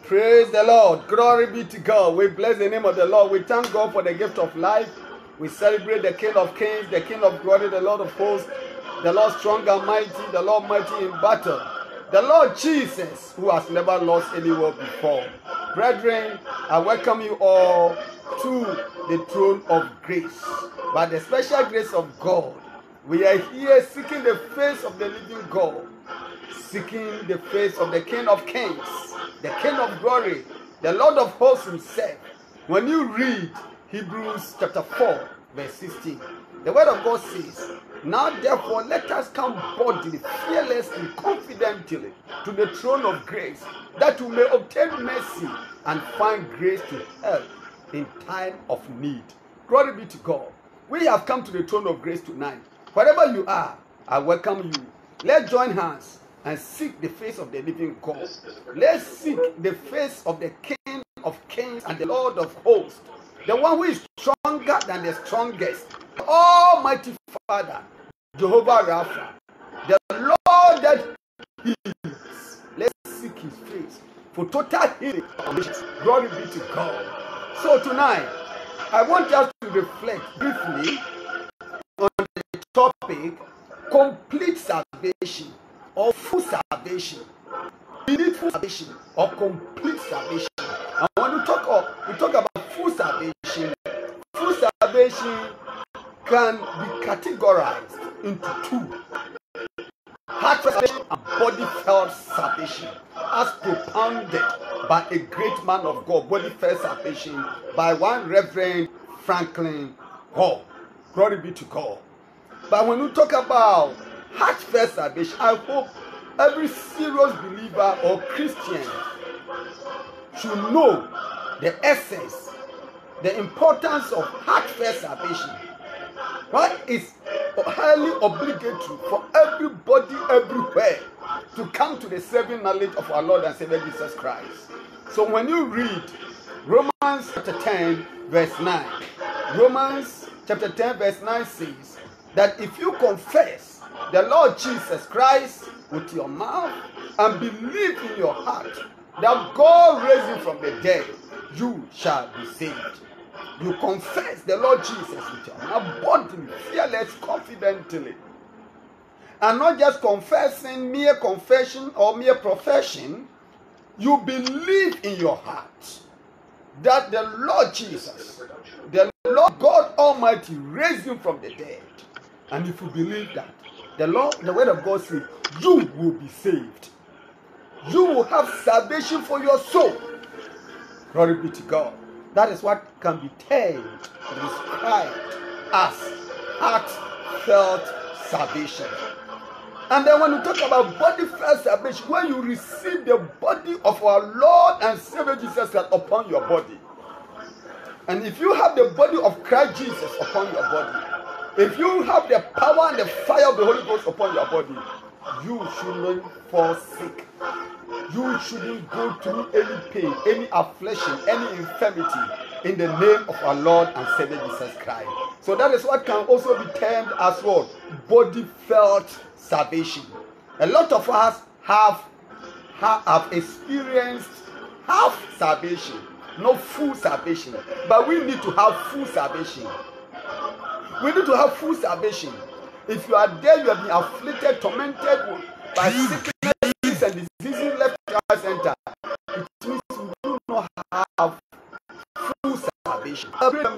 Praise the Lord. Glory be to God. We bless the name of the Lord. We thank God for the gift of life. We celebrate the King of Kings, the King of Glory, the Lord of Hosts, the Lord strong and mighty, the Lord mighty in battle, the Lord Jesus, who has never lost any war before. Brethren, I welcome you all to the throne of grace. By the special grace of God, we are here seeking the face of the living God, seeking the face of the King of Kings, the King of Glory, the Lord of Hosts himself. When you read Hebrews chapter 4, verse 16, the word of God says, "Now therefore let us come boldly, fearlessly, confidently to the throne of grace, that we may obtain mercy and find grace to help in time of need." Glory be to God. We have come to the throne of grace tonight. Wherever you are, I welcome you. Let's join hands and seek the face of the living God. Let's seek the face of the King of Kings and the Lord of Hosts, the one who is stronger than the strongest, Almighty Father, Jehovah Rapha, the Lord that heals. Let's seek his face for total healing. Glory be to God. So tonight, I want us to reflect briefly on the topic complete salvation or full salvation. We need full salvation or complete salvation. And when we talk about full salvation can be categorized into two: heart salvation and body felt salvation, as propounded by a great man of God, body felt salvation by one Reverend Franklin Hall. Glory be to God. But when we talk about heartfelt salvation, I hope every serious believer or Christian should know the essence, the importance of heartfelt salvation. Right? It's highly obligatory for everybody everywhere to come to the saving knowledge of our Lord and Savior Jesus Christ. So when you read Romans chapter 10 verse 9, Romans chapter 10 verse 9 says that if you confess the Lord Jesus Christ with your mouth and believe in your heart that God raised him from the dead, you shall be saved. You confess the Lord Jesus with your mouth boldly, fearless, confidently, and not just confessing, mere confession or mere profession. You believe in your heart that the Lord Jesus, the Lord God Almighty, raised him from the dead. And if you believe that, the word of God says, you will be saved. You will have salvation for your soul. Glory be to God. That is what can be termed, described as heartfelt salvation. And then when we talk about body felt salvation, when you receive the body of our Lord and Savior Jesus Christ upon your body, and if you have the body of Christ Jesus upon your body, if you have the power and the fire of the Holy Ghost upon your body, you shouldn't fall sick. You shouldn't go through any pain, any affliction, any infirmity in the name of our Lord and Savior Jesus Christ. So that is what can also be termed as what? Body felt salvation. A lot of us have experienced half salvation, not full salvation. But we need to have full salvation. We need to have full salvation. If you are there, you have been afflicted, tormented by sickness and diseases left, right, center, it means you do not have full salvation.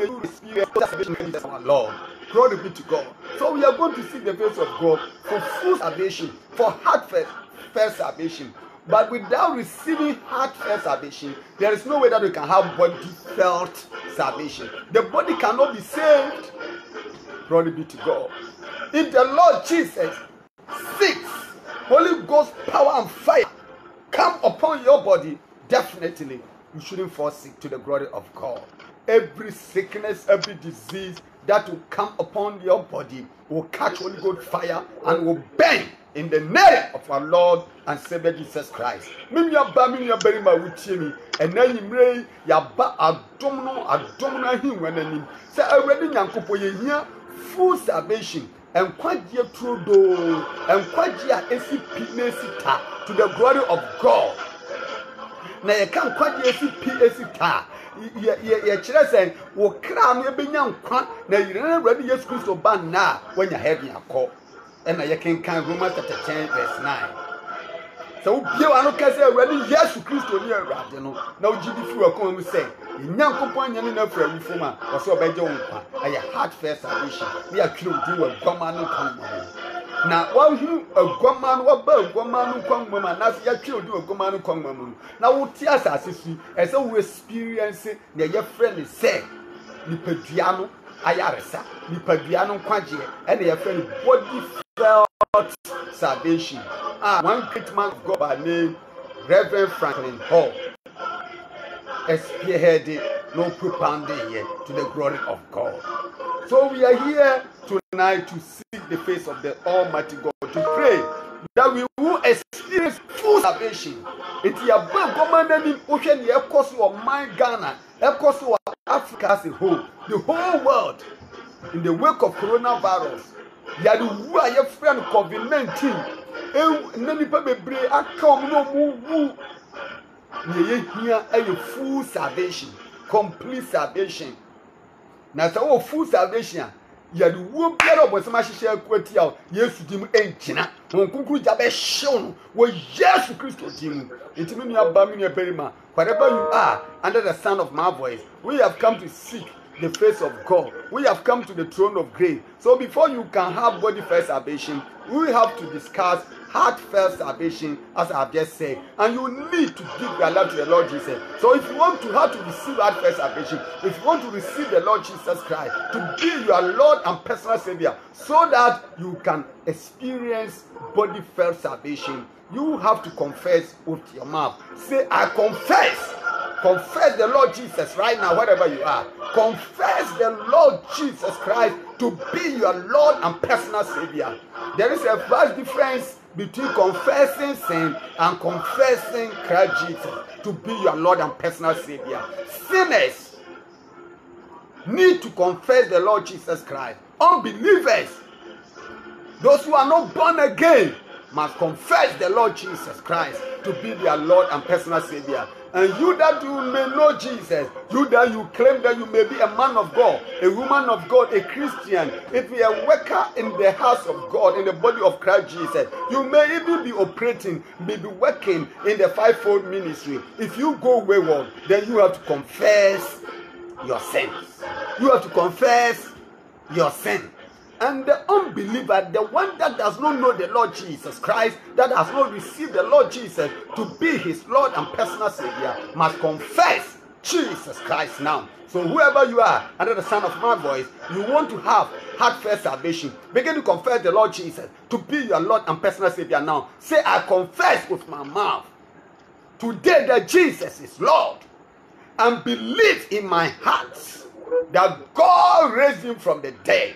Our Lord, glory be to God. So we are going to seek the face of God for full salvation, for heartfelt salvation. But without receiving heartfelt salvation, there is no way that we can have body felt salvation. The body cannot be saved. Glory be to God. If the Lord Jesus seeks Holy Ghost power and fire come upon your body, definitely you shouldn't fall sick, to the glory of God. Every sickness, every disease that will come upon your body will catch Holy Ghost fire and will burn in the name of our Lord and Savior Jesus Christ. And then you may say already full salvation and kwadia trudo and kwadia esi pinesi ta to the glory of God. na ye kan kwagye esi ta ye kyerɛ sɛ wo kra no ebenya nkwa na yire na Awurade Yesu Kristo ba na wanya heaven akɔ ɛna ye kenkan Romans chapter 10 verse 9. So bio ano kase Awurade Yesu Kristo ni Awurade no na ogidi fi wa kon mu sɛ Nyankopɔn anya ne na fra wufom a ɔsɛ ɔbɛgye wo nkwa ayɛ heartfelt salvation ne atwere wo din wa gwama no nkwa mu na wahu agwama no waba agwama no nkwa mu ma na ya twere wo din wa gwama no nkwa mu na wo ti asase su ɛsɛ wo experience na ye friend sɛ nipadua no ayaresa nipadua no nkwagye ɛna ye friend body felt salvation. One great man of God by name Reverend Franklin Hall spearheaded no propounding here to the glory of God. So we are here tonight to seek the face of the Almighty God, to pray that we will experience full salvation. It is about commanding ocean, the course of my Ghana, the course of Africa as a whole, the whole world, in the wake of coronavirus. Ya the who are your friend COVID-19. Nani pa bebre akam no mu ye here a full salvation, complete salvation. Na so full salvation ya the wo biara obosama hihye akwati a Yesu dim enkyina won kunkuru ja be hyew no wo Yesu Kristo dim intimi nua ba mi nua berima wherever you are under the sound of my voice, we have come to seek the face of God. We have come to the throne of grace. So before you can have body first salvation, we have to discuss heartfelt salvation, as I have just said. And you need to give your life to the Lord Jesus. So if you want to have to receive heartfelt salvation, if you want to receive the Lord Jesus Christ to be your Lord and personal Savior, so that you can experience body first salvation, you have to confess with your mouth. Say, I confess. Confess the Lord Jesus right now, wherever you are. Confess the Lord Jesus Christ to be your Lord and personal Savior. There is a vast difference between confessing sin and confessing Christ Jesus to be your Lord and personal Savior. Sinners need to confess the Lord Jesus Christ. Unbelievers, those who are not born again, must confess the Lord Jesus Christ to be their Lord and personal Savior. And you that you may know Jesus, you that you claim that you may be a man of God, a woman of God, a Christian, if you are a worker in the house of God, in the body of Christ Jesus, you may even be operating, may be working in the fivefold ministry. If you go wayward, then you have to confess your sins. You have to confess your sin. And the unbeliever, the one that does not know the Lord Jesus Christ, that has not received the Lord Jesus to be his Lord and personal Savior, must confess Jesus Christ now. So whoever you are, under the sound of my voice, you want to have heartfelt salvation, begin to confess the Lord Jesus to be your Lord and personal Savior now. Say, I confess with my mouth today that Jesus is Lord, and believe in my heart that God raised him from the dead.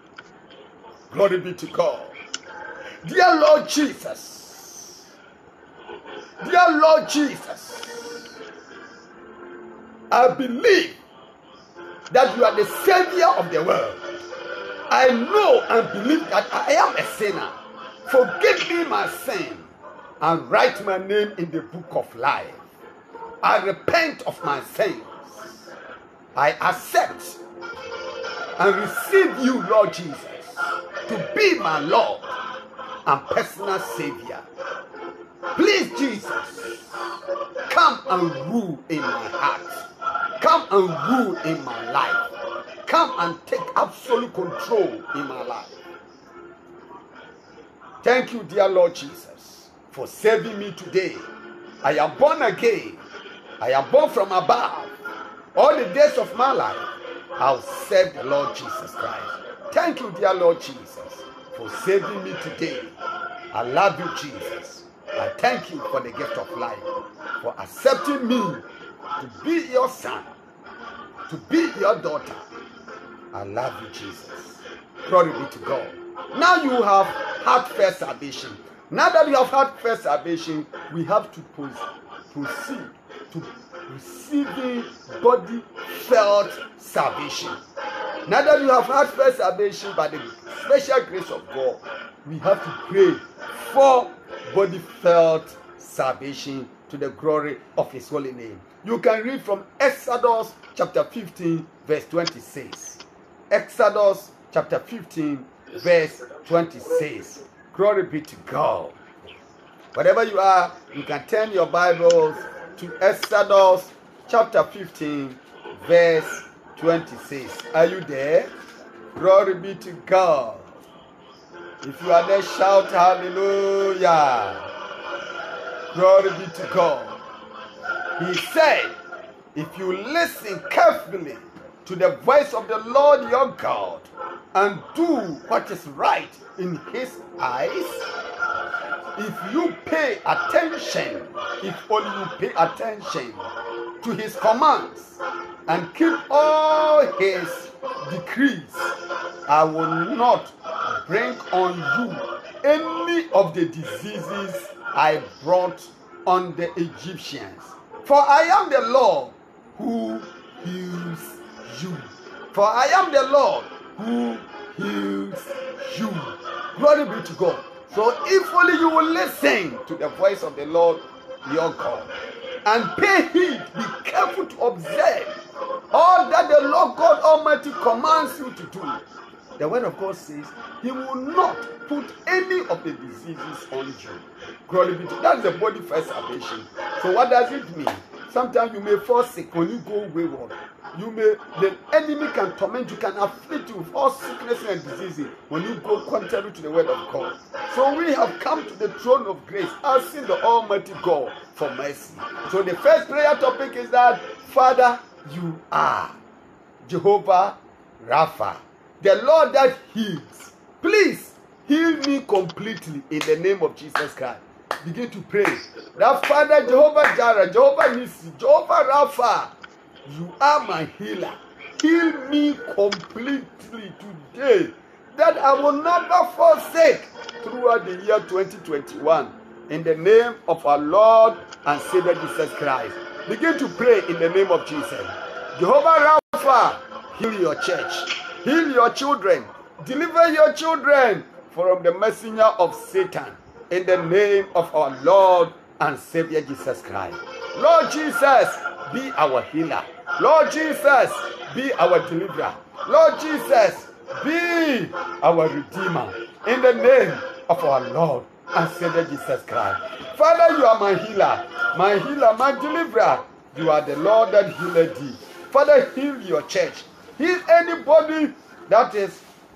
Glory be to God. Dear Lord Jesus, dear Lord Jesus, I believe that you are the Savior of the world. I know and believe that I am a sinner. Forgive me my sin and write my name in the book of life. I repent of my sins. I accept and receive you, Lord Jesus, to be my Lord and personal Savior. Please, Jesus, come and rule in my heart. Come and rule in my life. Come and take absolute control in my life. Thank you, dear Lord Jesus, for saving me today. I am born again. I am born from above. All the days of my life, I'll serve the Lord Jesus Christ. Thank you, dear Lord Jesus, for saving me today. I love you, Jesus. I thank you for the gift of life, for accepting me to be your son, to be your daughter. I love you, Jesus. Glory be to God. Now you have heartfelt salvation. Now that you have heartfelt salvation, we have to proceed to receiving body-felt salvation. Now that you have heartfelt salvation by the special grace of God, we have to pray for body-felt salvation to the glory of his holy name. You can read from Exodus chapter 15 verse 26. Exodus chapter 15 verse 26. Glory be to God. Whatever you are, you can turn your Bibles to Exodus chapter 15 verse 26. Are you there? Glory be to God. If you are there, shout hallelujah. Glory be to God. He said, if you listen carefully to the voice of the Lord your God and do what is right in his eyes, if you pay attention, if only you pay attention to his commands and keep all his decrees, I will not bring on you any of the diseases I brought on the Egyptians. For I am the Lord who heals you. For I am the Lord who heals you. Glory be to God. So if only you will listen to the voice of the Lord your God and pay heed, be careful to observe all that the Lord God Almighty commands you to do. The word of God says he will not put any of the diseases on you. Glory be to God. That is the body first salvation. So what does it mean? Sometimes you may fall sick when you go wayward. The enemy can torment you, can afflict you with all sickness and diseases when you go contrary to the word of God. So we have come to the throne of grace, asking the Almighty God for mercy. So the first prayer topic is that, Father, you are Jehovah Rapha, the Lord that heals. Please heal me completely in the name of Jesus Christ. Begin to pray. That Father, Jehovah Jireh, Jehovah Nissi, Jehovah Rapha, you are my healer. Heal me completely today, that I will never forsake throughout the year 2021. In the name of our Lord and Savior Jesus Christ. Begin to pray in the name of Jesus. Jehovah Rapha, heal your church. Heal your children. Deliver your children from the messenger of Satan. In the name of our Lord and Savior Jesus Christ. Lord Jesus, be our healer. Lord Jesus, be our deliverer. Lord Jesus, be our redeemer. In the name of our Lord and Savior Jesus Christ. Father, you are my healer, my deliverer. You are the Lord that healed thee. Father, heal your church. Heal anybody that has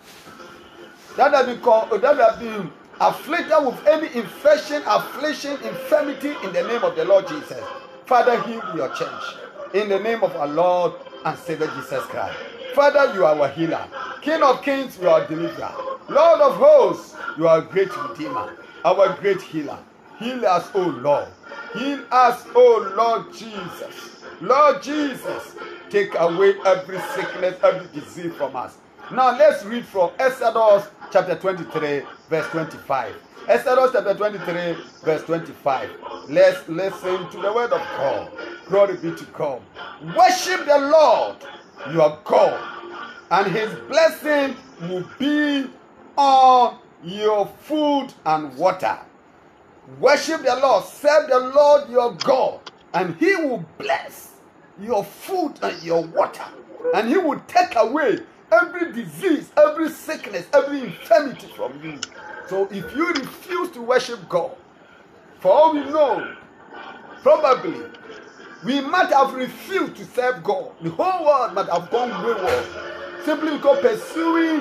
been afflicted with any infection, affliction, infirmity in the name of the Lord Jesus. Father, heal your church in the name of our Lord and Savior Jesus Christ. Father, you are our healer. King of kings, you are our deliverer. Lord of hosts, you are a great redeemer, our great healer. Heal us, O Lord. Heal us, O Lord Jesus. Lord Jesus, take away every sickness, every disease from us. Now let's read from Exodus chapter 23, verse 25. Exodus chapter 23, verse 25. Let's listen to the word of God. Glory be to God. Worship the Lord your God, and his blessing will be on your food and water. Worship the Lord, serve the Lord your God, and he will bless your food and your water, and he will take away every disease, every sickness, every infirmity from you. So if you refuse to worship God, for all we know, probably we might have refused to serve God. The whole world might have gone wayward, simply because pursuing,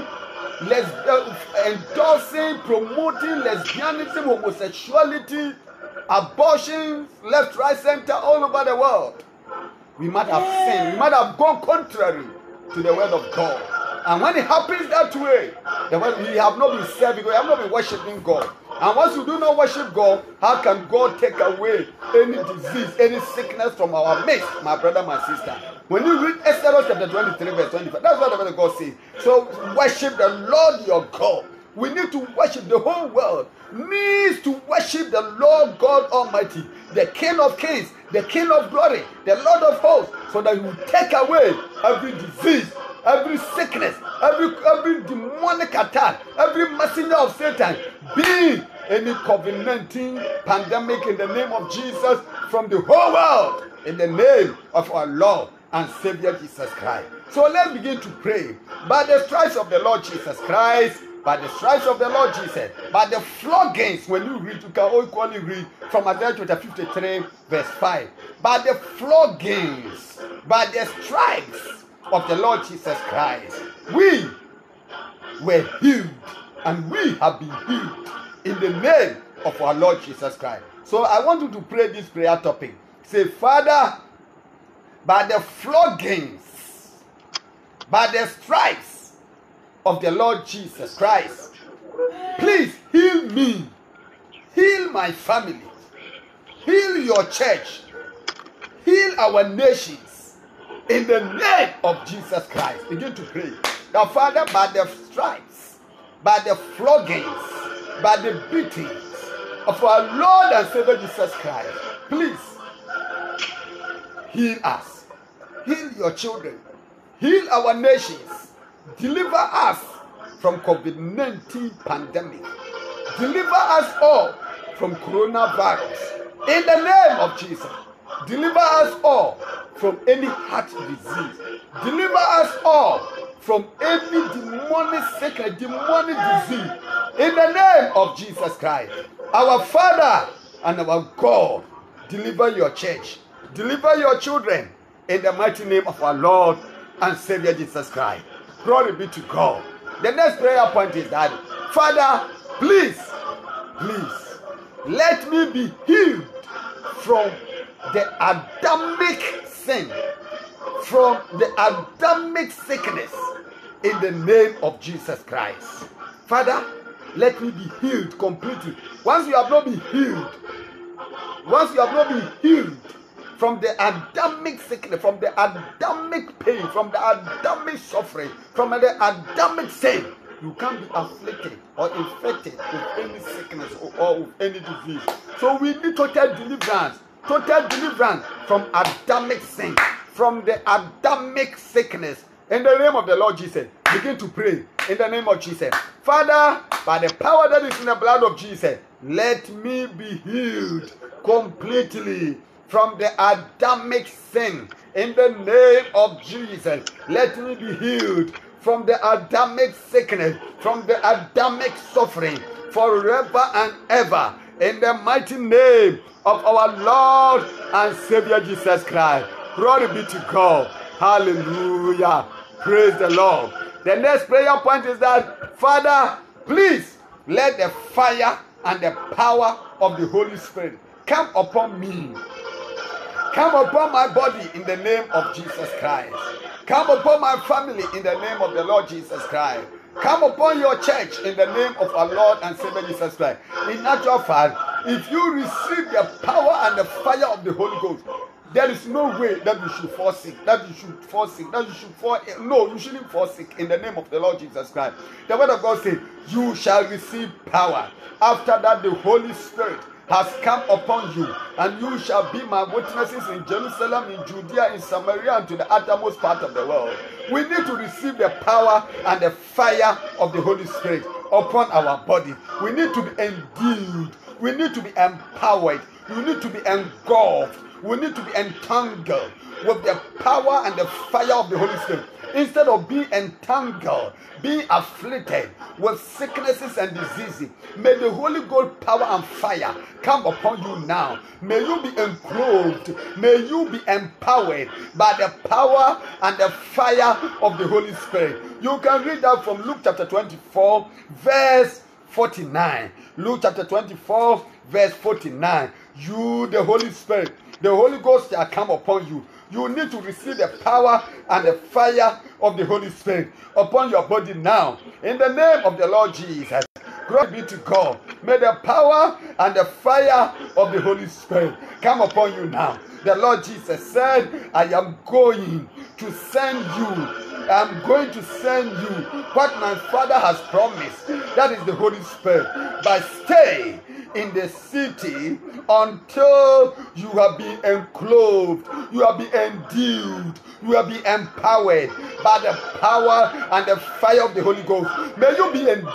endorsing, promoting lesbianism, homosexuality, abortions, left, right, center, all over the world. We might have sinned. We might have gone contrary to the word of God. And when it happens that way, we have not been serving God, we have not been worshiping God. And once you do not worship God, how can God take away any disease, any sickness from our midst, my brother, my sister? When you read Exodus chapter 23, verse 25, that's what the word of God says. So worship the Lord your God. We need to worship. The whole world needs to worship the Lord God Almighty, the King of kings, the King of glory, the Lord of hosts, so that he will take away every disease, every sickness, every demonic attack, every messenger of Satan being any COVID-19 pandemic in the name of Jesus from the whole world in the name of our Lord and Savior Jesus Christ. So let's begin to pray. By the stripes of the Lord Jesus Christ, by the stripes of the Lord Jesus, by the floggings, when you read, you can equally read from Isaiah chapter 53, verse 5. By the floggings, by the stripes of the Lord Jesus Christ, we were healed, and we have been healed in the name of our Lord Jesus Christ. So I want you to pray this prayer topic. Say, Father, by the floggings, by the stripes of the Lord Jesus Christ, please heal me, heal my family, heal your church, heal our nations in the name of Jesus Christ. Begin to pray. Now, Father, by the stripes, by the floggings, by the beatings of our Lord and Savior Jesus Christ, please heal us, heal your children, heal our nations, deliver us from COVID-19 pandemic, deliver us all from coronavirus in the name of Jesus. Deliver us all from any heart disease, deliver us all from any demonic sickness, demonic disease in the name of Jesus Christ. Our Father and our God, deliver your church, deliver your children in the mighty name of our Lord and Savior Jesus Christ. Glory be to God. The next prayer point is that, Father, please, let me be healed from the Adamic sin, from the Adamic sickness in the name of Jesus Christ. Father, let me be healed completely. Once you have not been healed, from the Adamic sickness, from the Adamic pain, from the Adamic suffering, from the Adamic sin, you can't be afflicted or infected with any sickness or with any disease. So we need total deliverance from Adamic sin, from the Adamic sickness. In the name of the Lord Jesus, begin to pray in the name of Jesus. Father, by the power that is in the blood of Jesus, let me be healed completely from the Adamic sin. In the name of Jesus, let me be healed from the Adamic sickness, from the Adamic suffering, forever and ever. In the mighty name of our Lord and Savior Jesus Christ. Glory be to God. Hallelujah. Praise the Lord. The next prayer point is that, Father, please let the fire and the power of the Holy Spirit come upon me. Come upon my body in the name of Jesus Christ. Come upon my family in the name of the Lord Jesus Christ. Come upon your church in the name of our Lord and Savior Jesus Christ. In actual fact, if you receive the power and the fire of the Holy Ghost, there is no way that you should fall sick, No, you shouldn't fall sick in the name of the Lord Jesus Christ. The word of God says, you shall receive power. After that, the Holy Spirit has come upon you, and you shall be my witnesses in Jerusalem, in Judea, in Samaria, and to the uttermost part of the world. We need to receive the power and the fire of the Holy Spirit upon our body. We need to be endued. We need to be empowered. We need to be engulfed. We need to be entangled with the power and the fire of the Holy Spirit. Instead of being entangled, being afflicted with sicknesses and diseases, may the Holy Ghost power and fire come upon you now. May you be enclosed. May you be empowered by the power and the fire of the Holy Spirit. You can read that from Luke chapter 24, verse 49. Luke chapter 24, verse 49. You, the Holy Spirit, the Holy Ghost shall come upon you. You need to receive the power and the fire of the Holy Spirit upon your body now. In the name of the Lord Jesus. Glory be to God. May the power and the fire of the Holy Spirit come upon you now. The Lord Jesus said, I am going to send you. I'm going to send you what my Father has promised. That is the Holy Spirit. But stay in the city until you have been enclosed, you have been endued, you have been empowered by the power and the fire of the Holy Ghost. May you be endued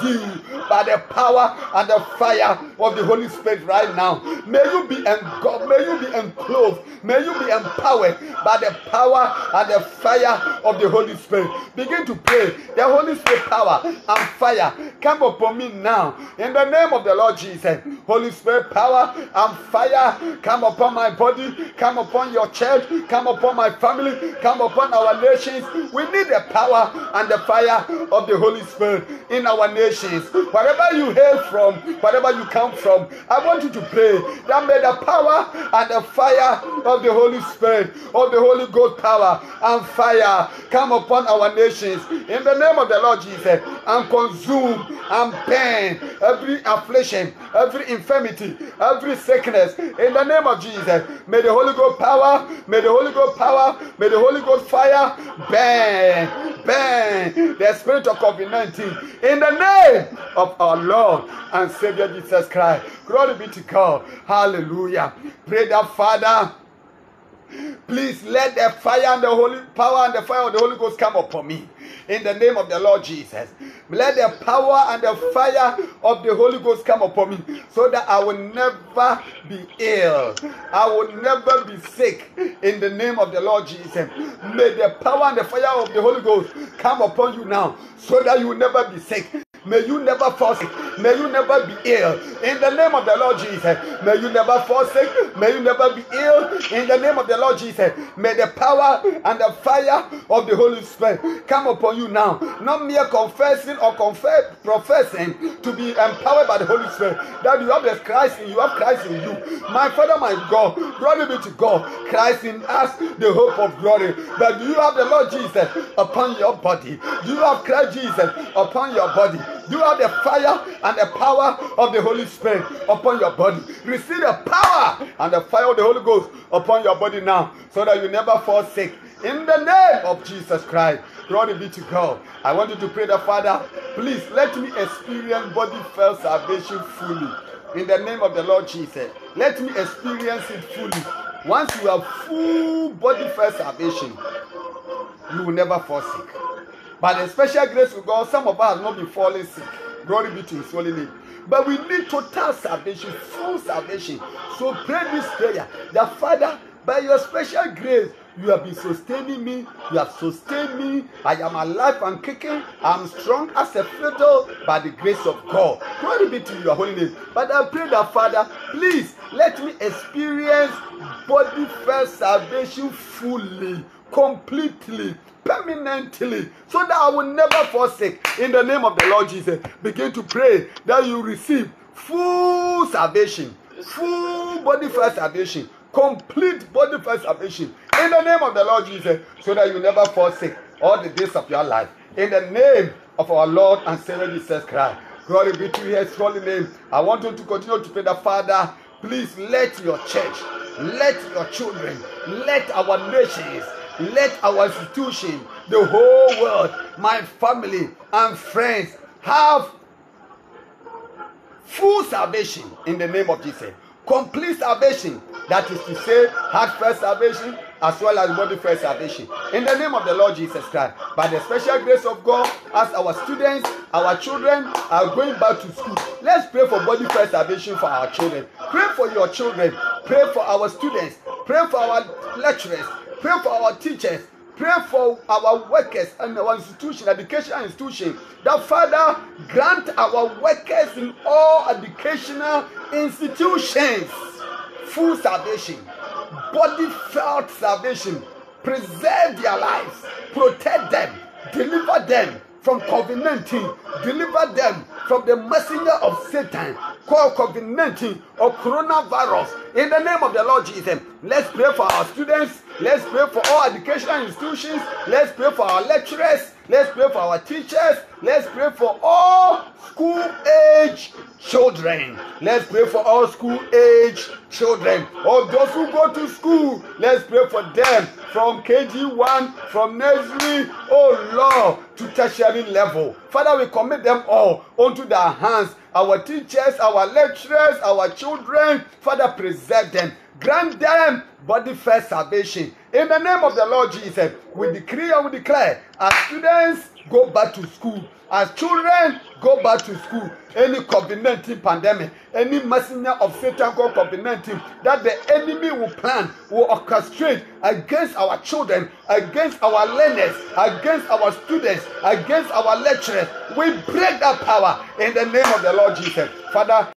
by the power and the fire of the Holy Spirit right now. May you be engulfed, may you be enclosed, may you be empowered by the power and the fire of the Holy Spirit. Begin to pray. The Holy Spirit power and fire come upon me now in the name of the Lord Jesus. Holy Spirit power and fire come upon my body, come upon your church, come upon my family, come upon our nations. We need the power and the fire of the Holy Spirit in our nations. Wherever you hail from, wherever you come from, I want you to pray that may the power and the fire of the Holy Spirit, of the Holy Ghost power and fire come upon our nations in the name of the Lord Jesus, and consume and burn every affliction, every infirmity, every sickness in the name of Jesus. May the Holy Ghost power, may the Holy Ghost power, may the Holy Ghost fire burn the spirit of COVID-19 in the name of our Lord and Savior Jesus Christ. Glory be to God. Hallelujah. Pray that, Father, please let the fire and the holy power and the fire of the Holy Ghost come upon me in the name of the Lord Jesus. Let the power and the fire of the Holy Ghost come upon me so that I will never be ill. I will never be sick in the name of the Lord Jesus. May the power and the fire of the Holy Ghost come upon you now so that you will never be sick. May you never fall sick. May you never be ill. In the name of the Lord Jesus. May you never fall sick. May you never be ill. In the name of the Lord Jesus. May the power and the fire of the Holy Spirit come upon you now. Not mere confessing or professing to be empowered by the Holy Spirit. That you have the Christ in you. Have Christ in you. My Father, my God. Glory be to God. Christ in us, the hope of glory. But do you have the Lord Jesus upon your body? Do you have Christ Jesus upon your body? Do you have the fire and the power of the Holy Spirit upon your body? Receive the power and the fire of the Holy Ghost upon your body now so that you never fall sick. In the name of Jesus Christ. Glory be to God. I want you to pray that, Father, please let me experience body-felt salvation fully. In the name of the Lord Jesus. Let me experience it fully. Once you have full body-felt salvation, you will never fall sick. By the special grace of God, some of us have not been falling sick. Glory be to His holy name. But we need total salvation, full salvation. So pray this prayer. That, Father, by your special grace, you have been sustaining me. You have sustained me. I am alive and kicking. I am strong as a fiddle by the grace of God. Glory be to your holy name. But I pray that, Father, please let me experience body-felt salvation fully, completely, permanently, so that I will never fall sick. In the name of the Lord Jesus, begin to pray that you receive full salvation, full body-felt salvation, complete body-felt salvation. In the name of the Lord Jesus, so that you never fall sick all the days of your life. In the name of our Lord and Savior Jesus Christ. Glory be to His holy name. I want you to continue to pray the Father. Please let your church, let your children, let our nations, let our institution, the whole world, my family and friends have full salvation in the name of Jesus. Complete salvation, that is to say, heart-felt salvation as well as body-felt salvation. In the name of the Lord Jesus Christ, by the special grace of God, as our students, our children are going back to school, let's pray for body-felt salvation for our children. Pray for your children. Pray for our students. Pray for our lecturers. Pray for our teachers. Pray for our workers and our institution, educational institution. That, Father, grant our workers in all educational institutions full salvation, body-felt salvation. Preserve their lives, protect them, deliver them from COVID-19, deliver them from the messenger of Satan called COVID-19 or coronavirus. In the name of the Lord Jesus, let's pray for our students. Let's pray for all educational institutions. Let's pray for our lecturers. Let's pray for our teachers. Let's pray for all school-age children. Let's pray for all school-age children. All those who go to school, let's pray for them from KG1, from nursery, oh Lord, to tertiary level. Father, we commit them all onto their hands. Our teachers, our lecturers, our children. Father, preserve them. Grant them body-felt salvation In the name of the Lord Jesus, we decree and we declare, as students go back to school, as children go back to school, any COVID-19 pandemic, any messenger of Satan called COVID-19 that the enemy will plan, will orchestrate against our children, against our learners, against our students, against our lecturers, we break that power in the name of the Lord Jesus. Father,